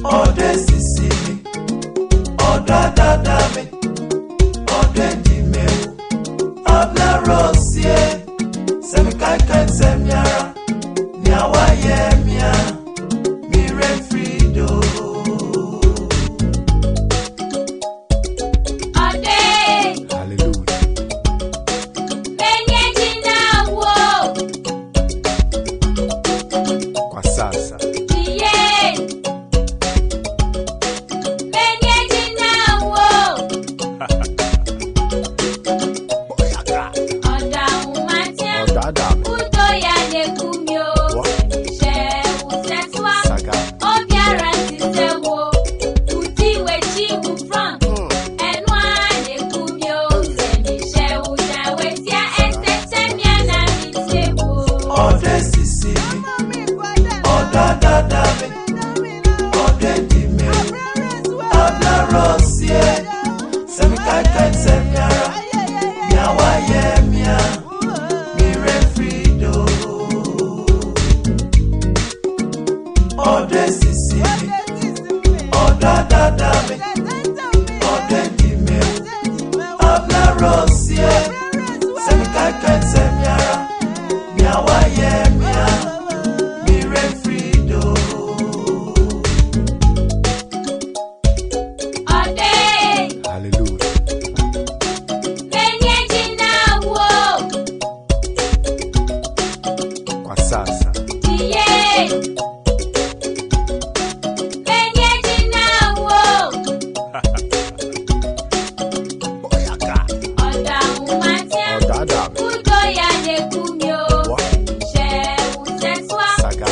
Ode sisi mi, oda dada mi, ode di me, abla rosie, semi kai kai semyara, miawa ye mia, mire frido. Ode, Hallelujah. benye jina wo, Kwa sasa. Ode sisi mi, oda dada mi, ode di me, abla rosie, semi kai kai semyara, miawa ye mia, mire frido. Ode sisi mi, oda dada mi, ode di me, abla rosie, semi kai kai semyara, miawa ye mia, mire frido. Hallelujah. Kwa sasa. Odada. Saga.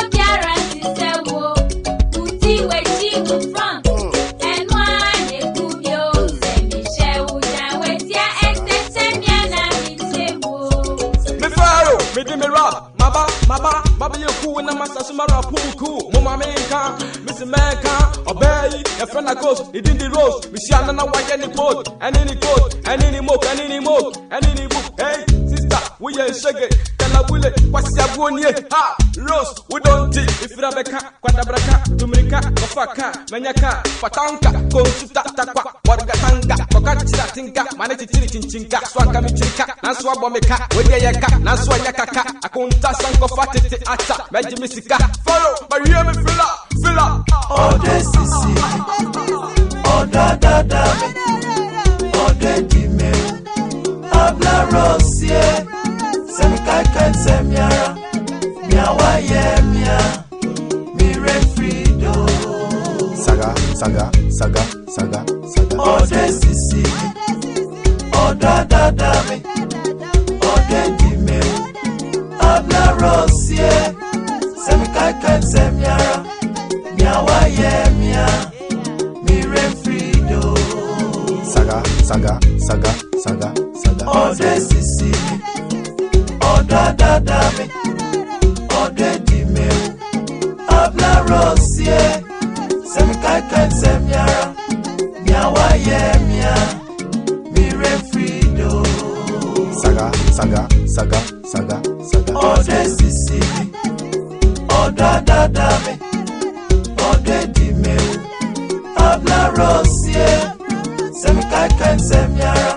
Me faro, me di me rap, maba you cool na masa sumara puku, mama menka, Miss America, obey, a friend of course, it in the rose, we see another white any coat, and any coat, and any moke, and any moke, and any book. Hey, sister, we ain't shaggy, can I will it? What's your one year? Ha, Rose, we don't take if you have a cat, Quadabraka, Tumrika, Kofaka, Manyaka, Patanka, Consuta, Takwa, Wargatanga, Pokacha, Tinka, Manati Chinka, Swakamichika, Naswabomeka, Wedayaka, Naswayaka, Akunta Sanko Fatiti Ata, Majimisika, follow, but you me fill up. Ode sisi mi, oda dada mi, ode di me, abla rosie, semi kai kai semyara, miawa ye mia, mire frido. Saga. Ode sisi mi, oda dada mi, ode di me, abla rosie, semi kai kai semyara, miawa ye mia, mire frido. Saga. Ode sisi mi, oda dada mi, ode di me, abla rosie, semi kai kai semyara, miawa ye mia, mire frido. Saga. Ode sisi mi, oda dada mi, ode di me, abla rosie, semi kai kai semyara,